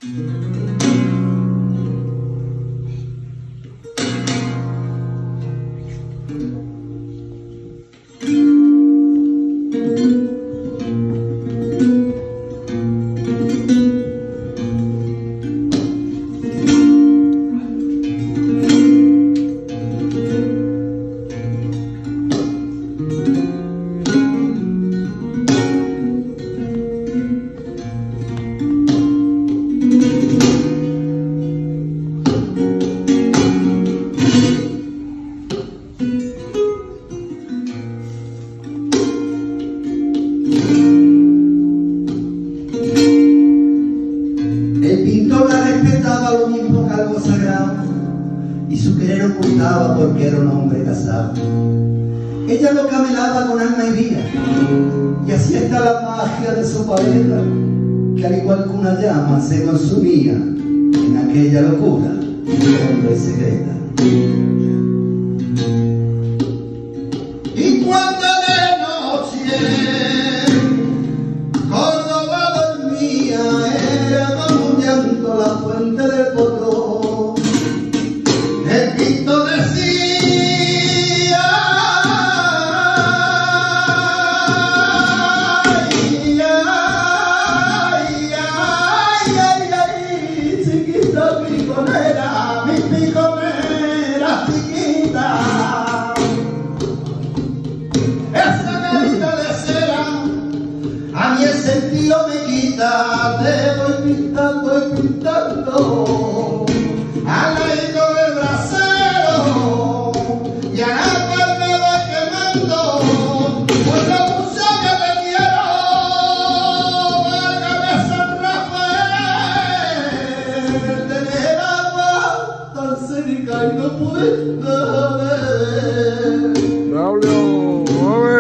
El pintor la respetaba lo mismo que algo sagrado, y su querer ocultaba porque era un hombre casado. Ella lo camelaba con alma y vida, y así está la magia de su pareja, que al igual que una llama se consumía en aquella locura honda y secreta. Y cuando de noche Córdoba dormía, era como un llanto la fuente del potro. El pintor decía: ay, ay, ay, ay, chiquita piconera, mi piconera chiquita. Esa carita de cera a mí el sentido me quita. Te voy pintando y pintando al ladito del brasero, y a la parte voy quemando por lo mucho que te quiero. Válgame San Rafael, tener agua tan cerca y no pude ver. Braulio, mueve.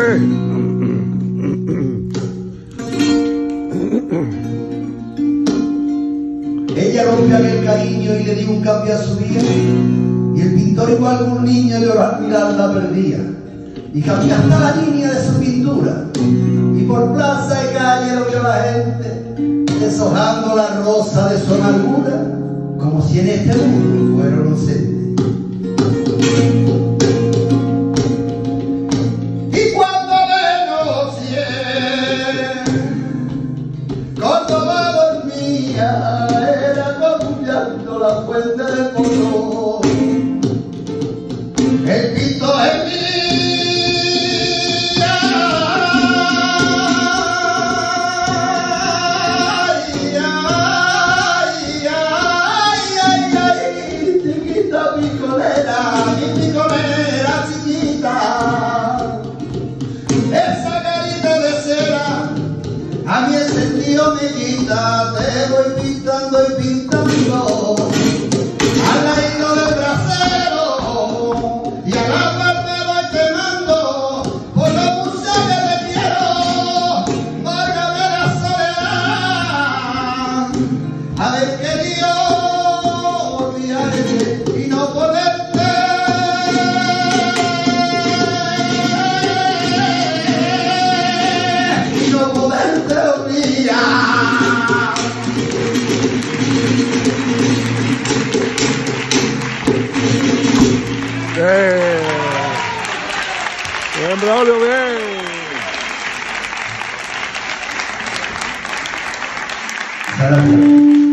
Ella rompió aquel cariño y le dio un cambio a su vida, y el pintor igual que un niño de orar mirarla perdía, y cambió hasta la línea de su pintura, y por plaza y calle lo vio la gente deshojando la rosa de su amargura, como si en este mundo fuera inocente. Y cuando de noche Córdoba dormía, la fuente del potro. El pito es mía. Ay, chiquita piconera, mi piconera chiquita. Esa carita de cera a mí el sentido me quita. Te voy pintando y pintando al ladito del brasero, y a la parte voy quemando por lo mucho que te quiero. Válgame la soledad, haber querido olvidarte y no poderte. Y no poderte olvidar. Bien, Braulio, bien. Gracias.